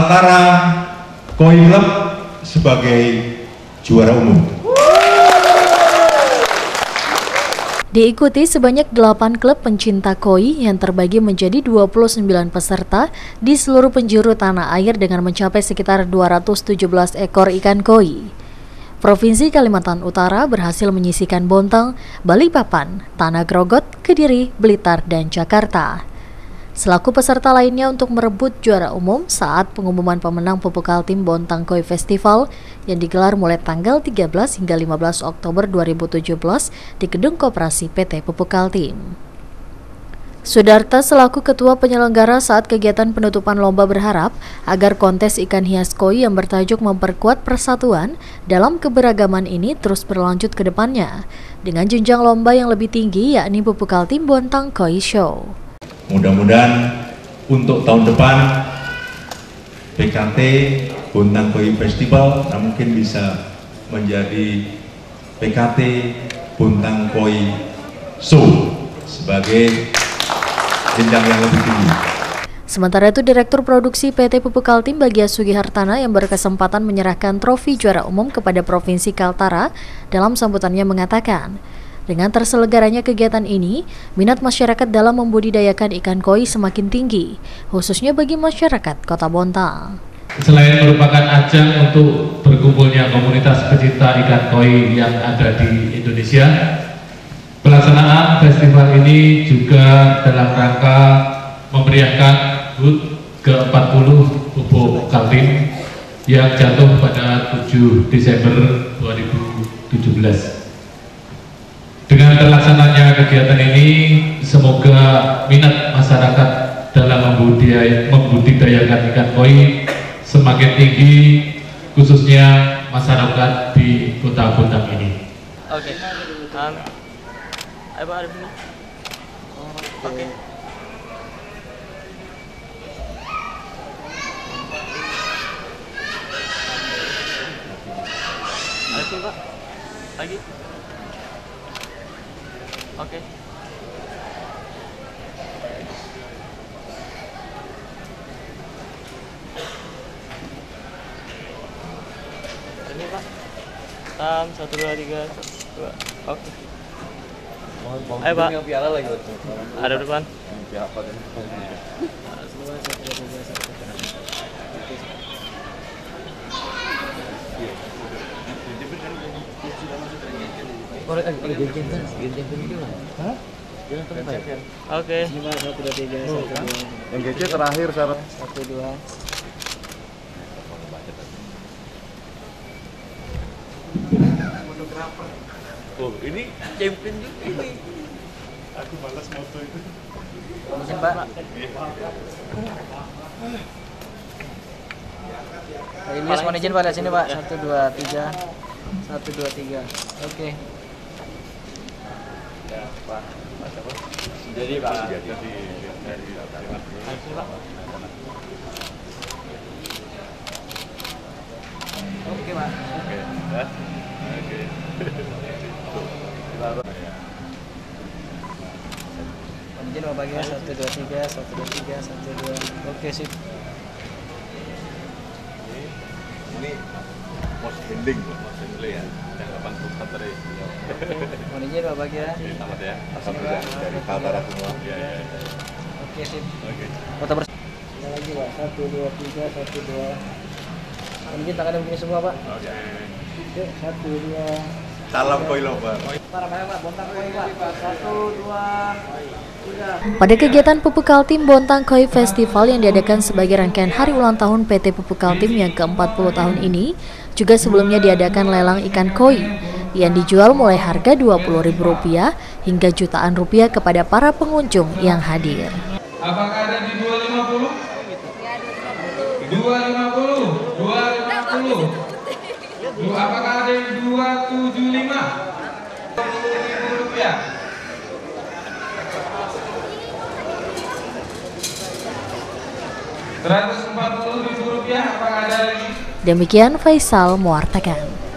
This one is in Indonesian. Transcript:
Kaltara Koi Club sebagai juara umum. Diikuti sebanyak 8 klub pencinta koi yang terbagi menjadi 29 peserta di seluruh penjuru tanah air dengan mencapai sekitar 217 ekor ikan koi. Provinsi Kalimantan Utara berhasil menyisihkan Bontang, Balikpapan, Tanah Grogot, Kediri, Blitar, dan Jakarta. Selaku peserta lainnya untuk merebut juara umum saat pengumuman pemenang Pupuk Kaltim Bontang Koi Festival yang digelar mulai tanggal 13 hingga 15 Oktober 2017 di Gedung Koperasi PT Pupuk Kaltim. Sudarta selaku ketua penyelenggara saat kegiatan penutupan lomba berharap agar kontes ikan hias koi yang bertajuk memperkuat persatuan dalam keberagaman ini terus berlanjut ke depannya dengan jenjang lomba yang lebih tinggi yakni Pupuk Kaltim Bontang Koi Show. Mudah-mudahan untuk tahun depan PKT Bontang Koi Festival mungkin bisa menjadi PKT Bontang Koi Show sebagai jenjang yang lebih tinggi. Sementara itu, Direktur Produksi PT Pupuk Kaltim Bagja Sugihartana yang berkesempatan menyerahkan trofi juara umum kepada Provinsi Kaltara dalam sambutannya mengatakan, dengan terselenggaranya kegiatan ini, minat masyarakat dalam membudidayakan ikan koi semakin tinggi, khususnya bagi masyarakat Kota Bontang. Selain merupakan ajang untuk berkumpulnya komunitas pecinta ikan koi yang ada di Indonesia, pelaksanaan festival ini juga dalam rangka memeriahkan HUT ke-40 Pupuk Kaltim yang jatuh pada 7 Desember 2017. Dengan terlaksananya kegiatan ini, semoga minat masyarakat dalam membudidayakan ikan koi semakin tinggi, khususnya masyarakat di Kota Bontang ini. Oke. Ayo Pak Arif dulu. Oke. Arif dulu Pak. Lagi. Oke. Ini Pak. 1, 2, 3, 1, 2. Oke. Ayo Pak. Ada depan. Oke. Yang GC terakhir 1, 2. Oh, ini champion juga ini. Aku malas moto itu. Izin Pak. Ini mohon izin Pak, lihat sini Pak. 1, 2, 3. 1, 2, 3. Oke. Ya, Pak. Jadi Pak. Jadi Oke Pak. Oke. Ya. Oke. Izin Pak bagian 1, 2, 3, 1, 2, 3, 1, 2. Oke sip. Ini most ending ya. Yang 80 tadi. Mohon izin Pak bagian. Selamat ya. Alhamdulillah dari Kaltara semua. Iya. Oke sip. Oke. Foto bersama. Lagi Pak. 1, 2, 3, 1, 2. Mohon izin tangannya begini semua Pak. Oke. 1, 2. Salam koi lomba. Pada kegiatan Pupuk Kaltim Bontang Koi Festival yang diadakan sebagai rangkaian hari ulang tahun PT Pupuk Kaltim yang ke-40 tahun ini, juga sebelumnya diadakan lelang ikan koi yang dijual mulai harga Rp20.000 hingga jutaan rupiah kepada para pengunjung yang hadir. Apakah ada di 250? 250? 250? Apakah ada di 275? Rp20.000. Rp140.000, apakah ada lagi? Demikian Faisal mewartakan.